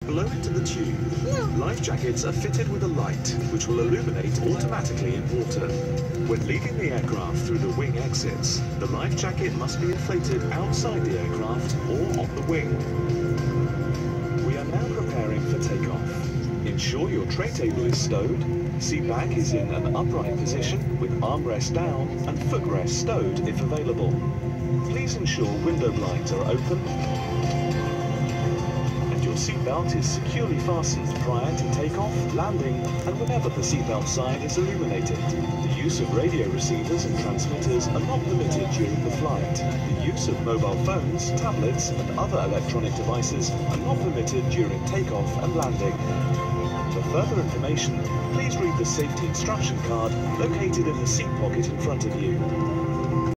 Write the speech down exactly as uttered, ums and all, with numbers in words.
Blow into the tube. No. Life jackets are fitted with a light, which will illuminate automatically in water. When leaving the aircraft through the wing exits, the life jacket must be inflated outside the aircraft or on the wing. We are now preparing for takeoff. Ensure your tray table is stowed, seat back is in an upright position with armrest down and footrest stowed if available. Please ensure window blinds are open. Your seatbelt is securely fastened prior to takeoff, landing, and whenever the seatbelt sign is illuminated. The use of radio receivers and transmitters are not permitted during the flight. The use of mobile phones, tablets, and other electronic devices are not permitted during takeoff and landing. For further information, please read the safety instruction card located in the seat pocket in front of you.